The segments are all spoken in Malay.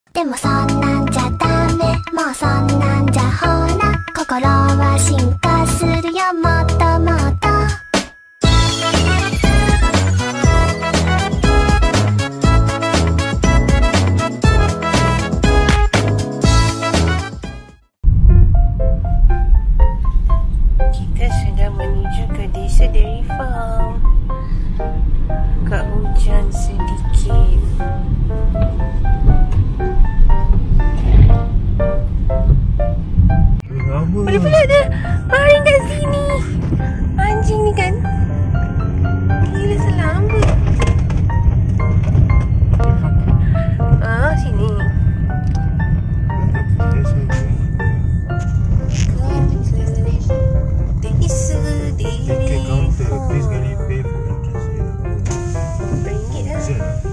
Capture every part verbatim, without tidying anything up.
でもそんなんじゃダメ、もうそんなんじゃほら心は進化するよ、もっともっと。 Kita sedang menuju ke Desa Dairy Farm. Agak hujan sedikit. Boleh-boleh ada baring kat sini. Anjing ni kan gila selamat. Ah, sini. Desa Dairy Farm. Ringgit lah.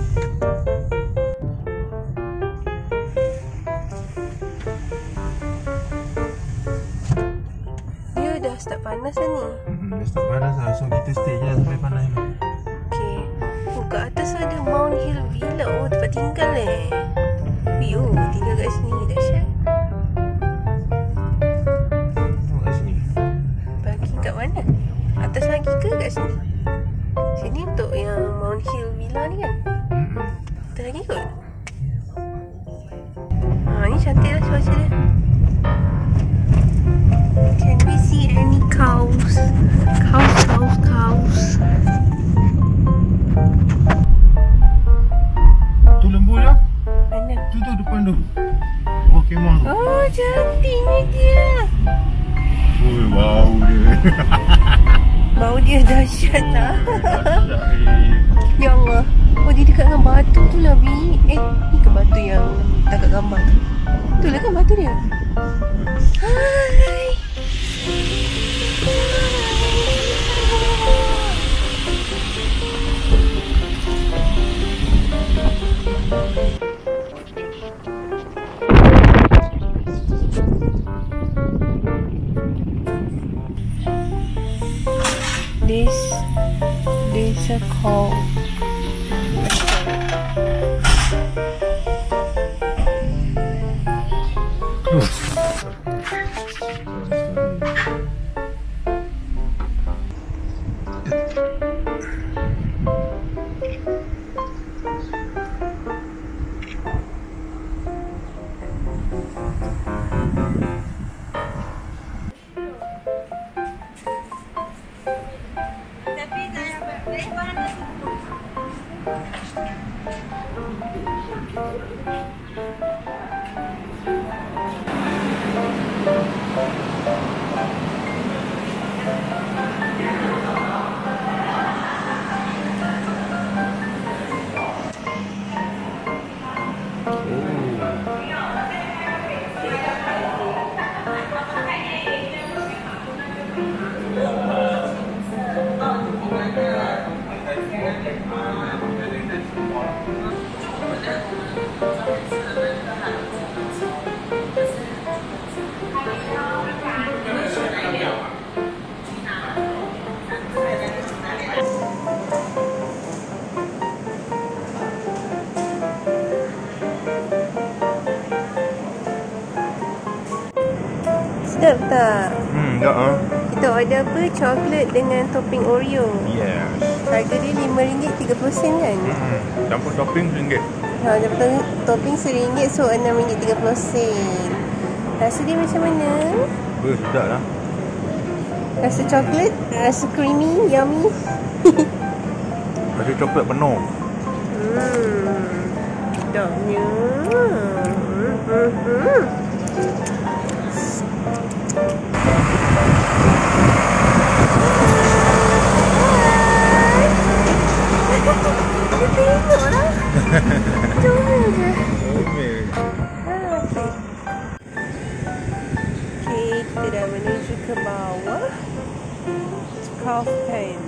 Dah start panas dah ni. Hmm, dah start panas lah. So kita stay je sampai panas ni. Okay. Oh, kat atas ada Mount Hill Villa. Oh, tempat tinggal eh. Yo, tinggal kat sini. Dahsyat. Tengok kat sini. Parking kat mana? Atas lagi ke kat sini? Sini untuk yang Mount Hill Villa ni kan? Hmm. Atas lagi kot? Ha, ni cantik lah cuaca dia. Can we see any cows? Cows, cows, cows. Tu lembu je. Mana? Tu tu depan tu. Oh, kemah tu. Oh, cantiknya dia. Oh, bau dia. Bau dia dahsyat lah. Dahsyat eh. Ya Allah. Oh, dia dekat dengan batu tu lah, Bi. Eh, ni ke batu yang tak kat gambar tu? Tu lah kan batu dia? Hai. This Desa called Close. Sedap tak? Hmm, tak ah. Kita order apa? Coklat dengan topping Oreo. Yes. Harga dia lima ringgit tiga puluh sen kan? Hmm. Campur topping ringgit. Ha, dapat topping seringgit, so enam ringgit tiga puluh sen. Rasa dia macam mana? Ber, sedap lah. Rasa coklat, rasa creamy, yummy. Rasa coklat penuh. Hmm. Sedapnya. Hmm. Hmm. Hmm. Tengoklah. Comel je. Comel. Okay, kita dah menuju ke bawah. Cow pen.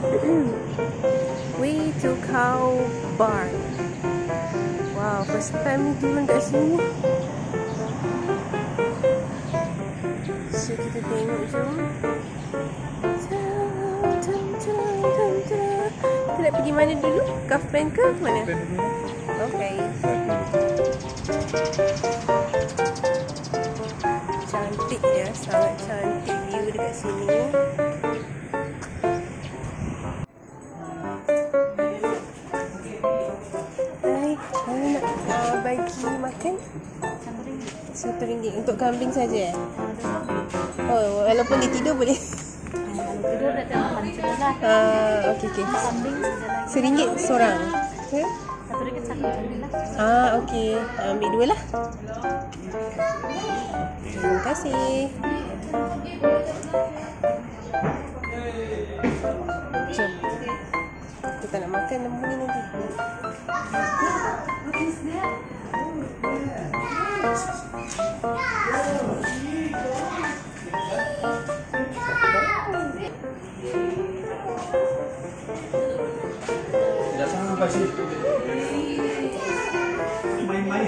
Way to cow barn. Wow, first time ni turun kat sini. So kita tengok jom. Kita nak pergi mana dulu? Cow pen ke mana? Okay. Cantik ya, sangat cantik view dekat sini. Hai, saya nak uh, bagi makan satu ringgit untuk kambing saja. Oh, walaupun dia tidur boleh. Tidur dah tengok mancing lah. Ah, okey okey. Kambing Seringgit seorang. Okay. satu ringgit satu kambing lah. Ah, okey. Ambil dua lah. Terima kasih. Jom. Kita nak makan lembu ni nanti. Tidak sama kasih. Main-main.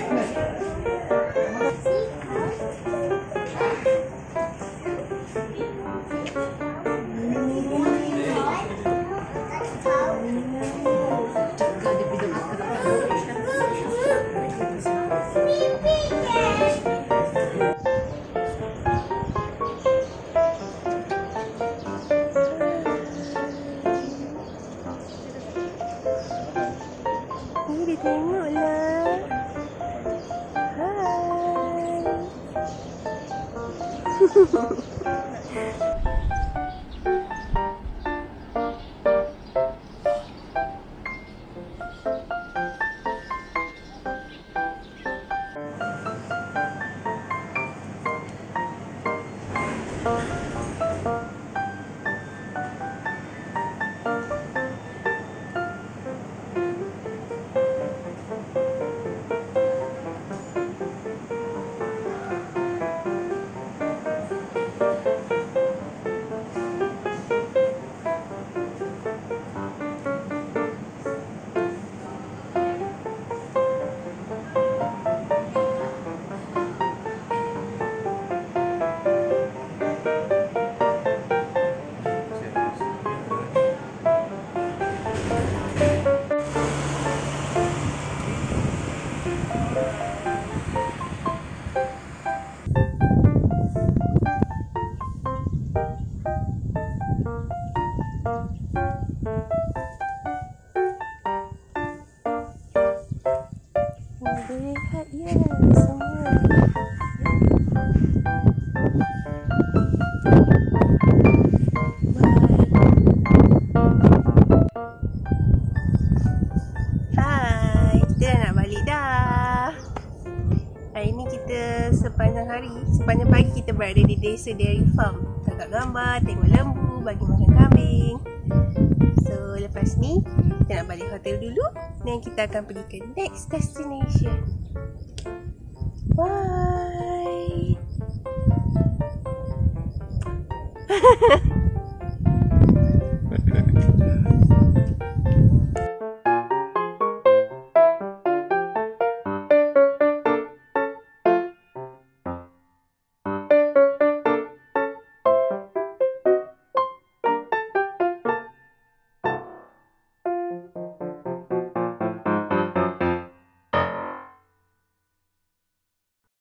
Ni dia tengoklah. Hai. Boleh lihat ya semua. Hai, kita dah nak balik dah. Hari ni kita sepanjang hari, sepanjang pagi kita berada di Desa Dairy Farm. Tangkap gambar, tengok lembu, bagi makan kambing. So lepas ni kita nak balik hotel dulu dan kita akan pergi ke next destination. Bye.